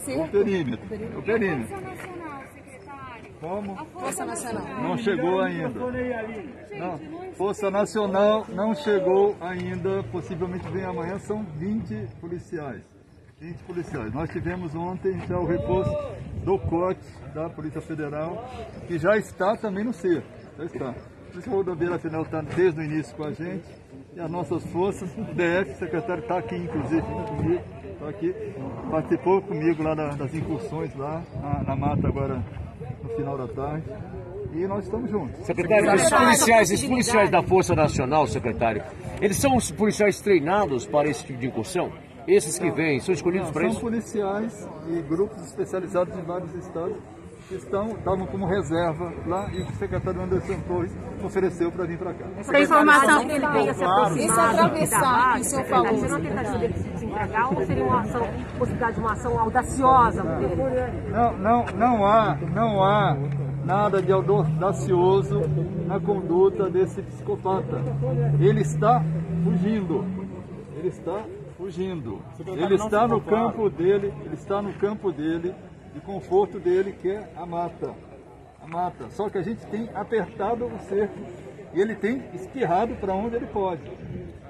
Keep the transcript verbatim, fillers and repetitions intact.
cerco? O perímetro. O perímetro. Força Nacional, secretário. Como? Força Nacional. Não chegou ainda. Não. Força Nacional não chegou ainda, possivelmente vem amanhã, são vinte policiais. vinte policiais. Nós tivemos ontem já o reforço do C O T da Polícia Federal, que já está também no cerco. Já está. A Polícia Rodoviária Federal está desde o início com a gente, e as nossas forças, o D F, o secretário está aqui, inclusive, comigo, está aqui, participou comigo lá das incursões lá na, na mata agora no final da tarde. E nós estamos juntos. Secretário, esses policiais, esses policiais da Força Nacional, secretário, eles são os policiais treinados para esse tipo de incursão? Esses que vêm, são escolhidos para isso? São policiais e grupos especializados em vários estados que estão, estavam como reserva lá, e o secretário Anderson Torres ofereceu para vir para cá. Essa informação que ele venha se aproximar. Isso é atravessar, que o senhor falou. Seria uma tentativa dele se desintegrar ou seria uma ação, possibilidade de uma ação audaciosa dele? Não, não, não há, não há nada de audacioso na conduta desse psicopata. Ele está fugindo. Ele está fugindo. Ele está no campo dele, ele está no campo dele, de conforto dele, que é a mata. A mata. Só que a gente tem apertado o cerco e ele tem espirrado para onde ele pode.